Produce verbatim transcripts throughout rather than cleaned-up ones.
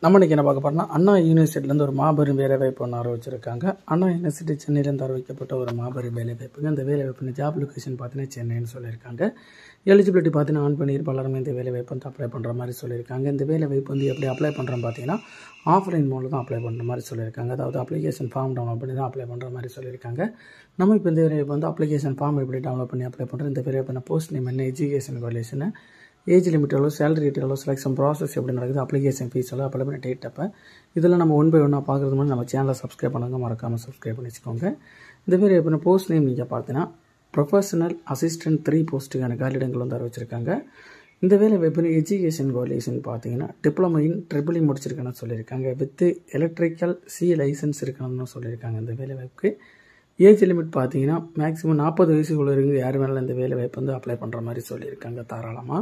நம்ம இன்றைக்கி என்ன பார்க்க போகிறோம்னா அண்ணா யூனிவர்சிட்டிலேருந்து ஒரு மாபெரும் வேலைவாய்ப்பு ஒன்று ஆரம்பிச்சிருக்காங்க. அண்ணா யூனிவர்சிட்டி சென்னையிலேருந்து அறிவிக்கப்பட்ட ஒரு மாபெரும் வேலைவாய்ப்புங்க. இந்த வேலைவாய்ப்பு ஜாப் லொகேஷன் பார்த்தீங்கன்னா சென்னைன்னு சொல்லியிருக்காங்க. எலிஜிபிலிட்டி பார்த்தீங்கன்னா ஆன் பண்ணியிருப்ப எல்லாருமே இந்த வேலைவாய்ப்பு வந்து அப்ளை பண்ணுற மாதிரி சொல்லியிருக்காங்க. இந்த வேலைவாய்ப்பு வந்து எப்படி அப்ளை பண்ணுறோம் பார்த்தீங்கன்னா ஆஃப்லைன் மோடில் தான் அப்ளை பண்ணுற மாதிரி சொல்லியிருக்காங்க. அதாவது அப்ளிகேஷன் ஃபார்ம் டவுன்லோட் பண்ணி தான் அப்ளை பண்ணுற மாதிரி சொல்லியிருக்காங்க. நம்ம இப்போ இந்த வேலைவாய்ப்பு வந்து அப்ளிகேஷன் ஃபார்ம் எப்படி டவுன்லோட் பண்ணி அப்ளை பண்ணுறோம், இந்த வேலைவாய்ப்பு போஸ்ட் நேம் என்ன, எஜுகேஷன் குவாலிஃபிகேஷன், ஏஜ் லிமிட் எவ்வளோ, சேலரி ரேட் எவ்வளோ, செலெக்ஷன் ப்ராசஸ் எப்படி நடக்குது, அப்ளிகேஷன் ஃபீஸ் எல்லாம் அப்ளை பண்ணி டேட் அப்போ இதெல்லாம் நம்ம ஒன் பை ஒன்னாக பார்க்குறது மாதிரி நம்ம சேனலை சப்ஸ்கிரைப் பண்ணுங்க, மறக்காமல் சப்ஸ்கிரைப் பண்ணி வச்சுக்கோங்க. இந்த மாதிரி எப்படின்னா போஸ்ட் நேம் நீங்கள் பார்த்தீங்கன்னா ப்ரொஃபஷனல் அசிஸ்டன்ட் த்ரீ போஸ்ட்டுக்கான காலிடங்கள் வந்து அறிவிச்சிருக்காங்க. இந்த வேலை வாய்ப்பு எஜுகேஷன் குவாலிஃபிகேஷன் பார்த்தீங்கன்னா டிப்ளமோ இன் ட்ரிபிள் இ முடிச்சிருக்கணும்னு சொல்லியிருக்காங்க. வித் எலக்ட்ரிக்கல் சி லைசன்ஸ் இருக்கணும்னு சொல்லியிருக்காங்க. இந்த வேலை வாய்ப்புக்கு ஏஜ் லிமிட் பார்த்தீங்கன்னா மேக்ஸிமம் நாற்பது வயசுக்குள்ள இருந்து யார் வேணாலும் இந்த வேலை வாய்ப்பு வந்து அப்ளை பண்ணுற மாதிரி சொல்லியிருக்காங்க தாராளமாக.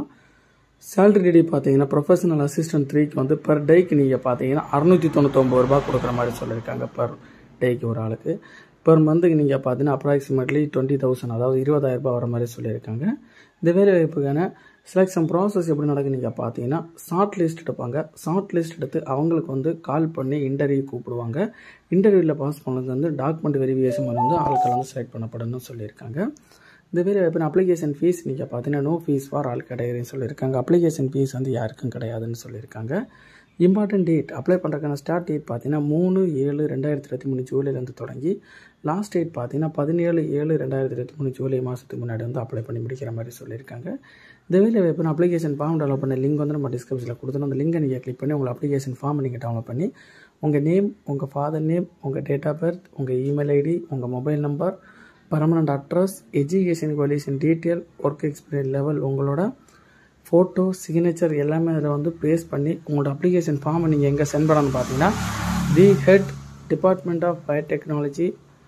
சேலரி ரெடி பார்த்தீங்கன்னா ப்ரொஃபஷனல் அசிஸ்டன்ட் த்ரீக்கு வந்து பர் டேக்கு நீங்கள் பார்த்தீங்கன்னா அறுநூற்றி தொண்ணூத்தொம்பது ரூபா கொடுக்குற மாதிரி சொல்லியிருக்காங்க. பர் டேக்கு ஒரு ஆளுக்கு. பர் மந்த்துக்கு நீங்கள் பார்த்தீங்கன்னா அப்ராக்சிமேட்லி டுவெண்ட்டி தௌசண்ட் அதாவது இருபதாயிரம் ரூபாய் வர மாதிரி சொல்லியிருக்காங்க. இந்த வேலை வாய்ப்புக்கான செலெக்ஷன் ப்ராசஸ் எப்படி நடக்குது நீங்கள் பார்த்தீங்கன்னா ஷார்ட் லிஸ்ட் எடுப்பாங்க. ஷார்ட் லிஸ்ட் எடுத்து அவங்களுக்கு வந்து கால் பண்ணி இன்டர்வியூ கூப்பிடுவாங்க. இன்டர்வியூவில் பாஸ் பண்ணது வந்து டாக்குமெண்ட் வெரிஃபிகேஷன் வந்து ஆட்கள் வந்து செலக்ட் பண்ணப்படணும்னு சொல்லியிருக்காங்க. இந்த வேலை வாய்ப்பு அப்ளிகேஷன் ஃபீஸ் நீங்கள் பார்த்தீங்கன்னா நோ ஃபீஸ் ஃபார் ஆல் கேட்டகரின்னு சொல்லியிருக்காங்க. அப்ளிகேஷன் ஃபீஸ் வந்து யாருக்கும் கிடையாதுன்னு சொல்லியிருக்காங்க. இம்பார்ட்டன்ட் டேட் அப்ளை பண்ணுறதுக்கான ஸ்டார்ட் டேட் பார்த்தீங்கன்னா மூணு ஏழு ரெண்டாயிரத்தி இருபத்தி மூணு ஜூலைலேருந்து தொடங்கி லாஸ்ட் டேட் பார்த்தீங்கன்னா பதினேழு ஏழு ரெண்டாயிரத்தி இருபத்தி மூணு ஜூலை மாதத்துக்கு முன்னாடி வந்து அப்ளை பண்ணி முடிக்கிற மாதிரி சொல்லியிருக்காங்க. இந்த வேலை வாய்ப்பு அப்ளிகேஷன் ஃபார்ம் டெவலப் பண்ண லிங்க் வந்து நம்ம டிஸ்கிரிப்ஷனில் கொடுத்துருவோம். அந்த லிங்கை நீங்கள் கிளிக் பண்ணி உங்கள் அப்ளிகேஷன் ஃபார்ம் நீங்கள் டவுன்லோட் பண்ணி உங்கள் நேம், உங்கள் ஃபாதர் நேம், உங்கள் டேட் ஆஃப் பர்த், உங்கள் இமெயில் ஐடி, உங்கள் mobile number, permanent address, education qualification detail, work experience level, உங்களோட ஃபோட்டோ, சிக்னேச்சர் எல்லாமே அதில் வந்து பேஸ்ட் பண்ணி உங்களோட அப்ளிகேஷன் ஃபார்மை நீங்கள் எங்கே சென்ட் பண்ணணும்னு பார்த்தீங்கன்னா the head department of biotechnology,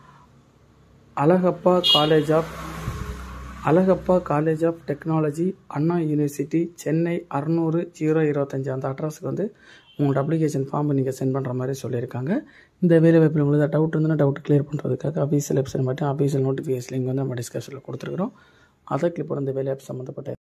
Alagappa college of Alagappa college of technology, Anna university, Chennai அறுநூறு ஜீரோ இருபத்தஞ்சி அந்த அட்ரஸுக்கு வந்து உங்களோட அப்ளிகேஷன் ஃபார்மை நீங்கள் சென்ட் பண்ணுற மாதிரி சொல்லியிருக்காங்க. இந்த வேலை வாய்ப்பில் உங்களுக்கு டவுட் இருந்ததுன்னா டவுட் கிளியர் பண்ணுறதுக்காக அஃபீஷியல் வெப்சைட் மட்டும் அஃபீஷியல் நோட்டிஃபிகேஷன் லிங்க் வந்து நம்ம டிஸ்கஷனில் கொடுத்துருக்குறோம். அதை கிளிக் பண்ண இந்த வேலை வாய்ப்பு சம்மந்தப்பட்ட